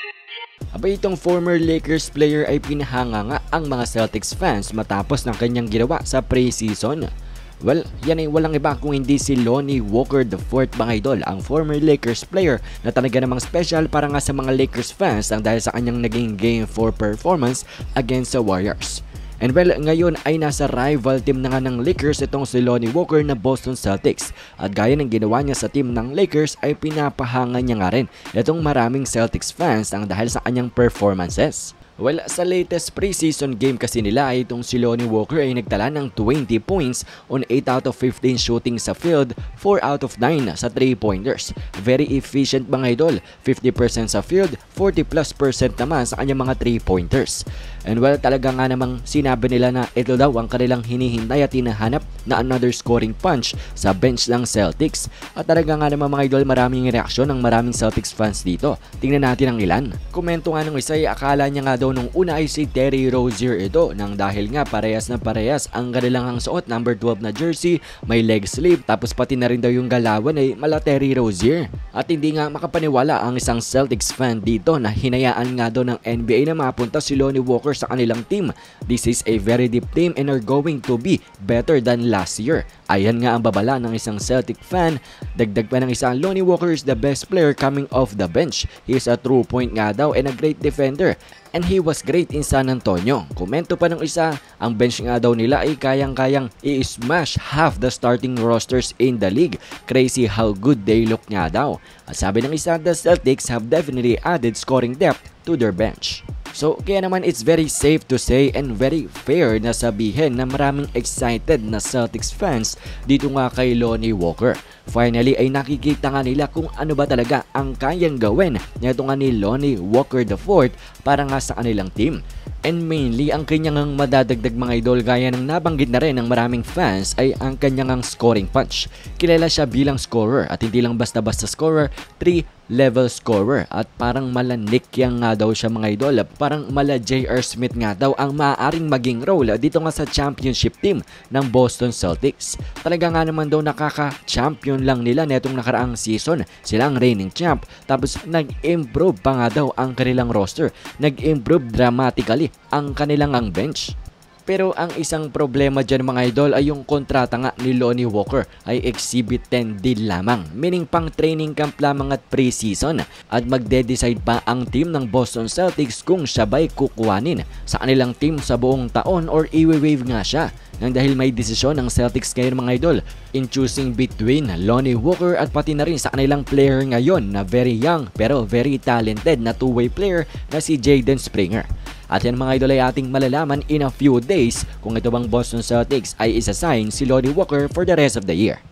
Abay, itong former Lakers player ay pinahanga nga ang mga Celtics fans matapos ng kanyang ginawa sa preseason. Well, yan ay walang iba kung hindi si Lonnie Walker IV mga idol, ang former Lakers player na talaga namang special para nga sa mga Lakers fans ang dahil sa kanyang naging Game 4 performance against the Warriors. And well, ngayon ay nasa rival team na nga ng Lakers itong si Lonnie Walker na Boston Celtics. At gaya ng ginawa niya sa team ng Lakers ay pinapahanga niya nga rin itong maraming Celtics fans ang dahil sa kanyang performances. Well, sa latest preseason game kasi nila ay itong si Lonnie Walker ay nagtala ng 20 points on 8 out of 15 shooting sa field, 4 out of 9 sa 3-pointers. Very efficient mga idol, 50% sa field, 40+% naman sa kanyang mga 3-pointers. And well, talaga nga namang sinabi nila na ito daw ang kanilang hinihintay at hinahanap na another scoring punch sa bench ng Celtics. At talaga nga namang mga idol, maraming reaksyon ng maraming Celtics fans dito. Tingnan natin ang ilan. Komento nga ng isa ay akala niya nga daw nung una ay si Terry Rozier ito nang dahil nga parehas na parehas ang kanilang ang suot, number 12 na jersey, may leg sleeve, tapos pati na rin daw yung galawan ay mala Terry Rozier. At hindi nga makapaniwala ang isang Celtics fan dito na hinayaan nga daw ng NBA na mapunta si Lonnie Walker sa kanilang team. This is a very deep team and are going to be better than last year. Ayan nga ang babala ng isang Celtic fan. Dagdag pa ng isang, Lonnie Walker is the best player coming off the bench. He is a true point nga daw and a great defender. And he was great in San Antonio. Komento pa ng isa, ang bench nga daw nila ay kayang-kayang i-smash half the starting rosters in the league. Crazy how good they look nga daw. At sabi ng isa, the Celtics have definitely added scoring depth to their bench. So kaya naman it's very safe to say and very fair na sabihin na maraming excited na Celtics fans dito nga kay Lonnie Walker. Finally ay nakikita nga nila kung ano ba talaga ang kayang gawin nito nga ni Lonnie Walker IV para nga sa kanilang team. And mainly, ang kanyang madadagdag mga idol gaya ng nabanggit na rin ng maraming fans ay ang kanyang scoring punch. Kilala siya bilang scorer at hindi lang basta-basta scorer, 3-level scorer at parang mala Nick Young nga daw siya mga idol. Parang mala J.R. Smith nga daw ang maaaring maging role dito nga sa championship team ng Boston Celtics. Talaga nga naman daw nakaka-champion lang nila netong nakaraang season. Sila ang reigning champ. Tapos nag-improve pa nga daw ang kanilang roster. Nag-improve dramatically ang kanilang ang bench. Pero ang isang problema dyan mga idol ay yung kontrata nga ni Lonnie Walker ay exhibit 10 deal lamang. Meaning pang training camp lamang at pre-season. At magde-decide pa ang team ng Boston Celtics kung siya ba'y kukuhanin sa kanilang team sa buong taon or i-waive nga siya. Nang dahil may desisyon ng Celtics ngayon mga idol in choosing between Lonnie Walker at pati na rin sa kanilang player ngayon na very young pero very talented na two-way player na si Jaden Springer. At yan mga idol ay ating malalaman in a few days kung ito bang Boston Celtics ay isa-sign si Lonnie Walker for the rest of the year.